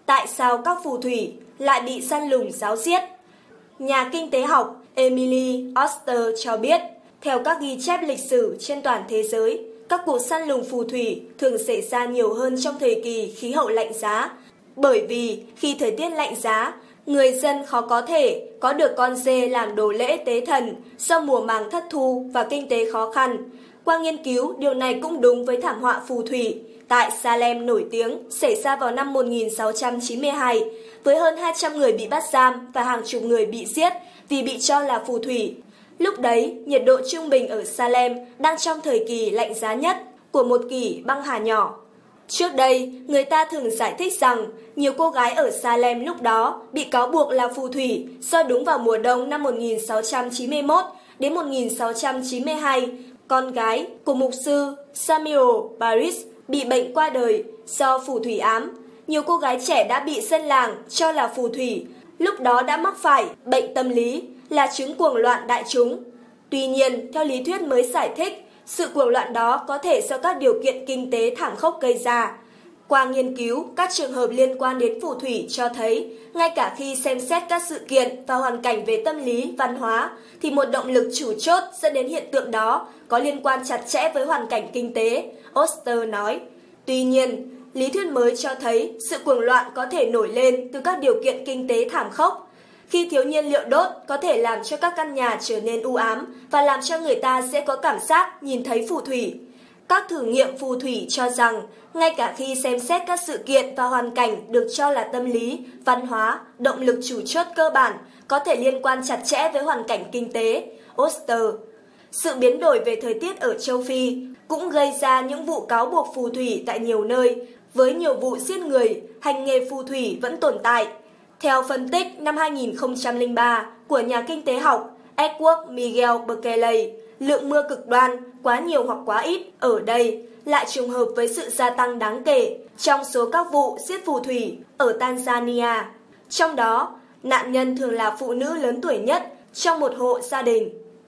tại sao các phù thủy lại bị săn lùng ráo riết. Nhà kinh tế học Emily Oster cho biết, theo các ghi chép lịch sử trên toàn thế giới, các cuộc săn lùng phù thủy thường xảy ra nhiều hơn trong thời kỳ khí hậu lạnh giá. Bởi vì khi thời tiết lạnh giá, người dân khó có thể có được con dê làm đồ lễ tế thần do mùa màng thất thu và kinh tế khó khăn. Qua nghiên cứu, điều này cũng đúng với thảm họa phù thủy tại Salem nổi tiếng xảy ra vào năm 1692, với hơn 200 người bị bắt giam và hàng chục người bị giết vì bị cho là phù thủy. Lúc đấy, nhiệt độ trung bình ở Salem đang trong thời kỳ lạnh giá nhất của một kỷ băng hà nhỏ. Trước đây, người ta thường giải thích rằng nhiều cô gái ở Salem lúc đó bị cáo buộc là phù thủy do đúng vào mùa đông năm 1691 đến 1692, con gái của mục sư Samuel Parris bị bệnh qua đời do phù thủy ám. Nhiều cô gái trẻ đã bị dân làng cho là phù thủy, lúc đó đã mắc phải bệnh tâm lý là chứng cuồng loạn đại chúng. Tuy nhiên, theo lý thuyết mới giải thích, sự cuồng loạn đó có thể do các điều kiện kinh tế thảm khốc gây ra. Qua nghiên cứu, các trường hợp liên quan đến phù thủy cho thấy, ngay cả khi xem xét các sự kiện và hoàn cảnh về tâm lý, văn hóa, thì một động lực chủ chốt dẫn đến hiện tượng đó có liên quan chặt chẽ với hoàn cảnh kinh tế, Oster nói. Tuy nhiên, lý thuyết mới cho thấy sự cuồng loạn có thể nổi lên từ các điều kiện kinh tế thảm khốc. Khi thiếu nhiên liệu đốt có thể làm cho các căn nhà trở nên u ám và làm cho người ta sẽ có cảm giác nhìn thấy phù thủy. Các thử nghiệm phù thủy cho rằng, ngay cả khi xem xét các sự kiện và hoàn cảnh được cho là tâm lý, văn hóa, động lực chủ chốt cơ bản có thể liên quan chặt chẽ với hoàn cảnh kinh tế, Oster. Sự biến đổi về thời tiết ở châu Phi cũng gây ra những vụ cáo buộc phù thủy tại nhiều nơi, với nhiều vụ giết người, hành nghề phù thủy vẫn tồn tại. Theo phân tích năm 2003 của nhà kinh tế học Edward Miguel Berkeley, lượng mưa cực đoan, quá nhiều hoặc quá ít ở đây lại trùng hợp với sự gia tăng đáng kể trong số các vụ giết phù thủy ở Tanzania. Trong đó, nạn nhân thường là phụ nữ lớn tuổi nhất trong một hộ gia đình.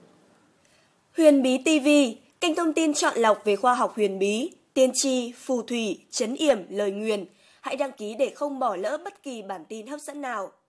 Huyền Bí TV, kênh thông tin chọn lọc về khoa học huyền bí, tiên tri, phù thủy, trấn yểm, lời nguyền. Hãy đăng ký để không bỏ lỡ bất kỳ bản tin hấp dẫn nào.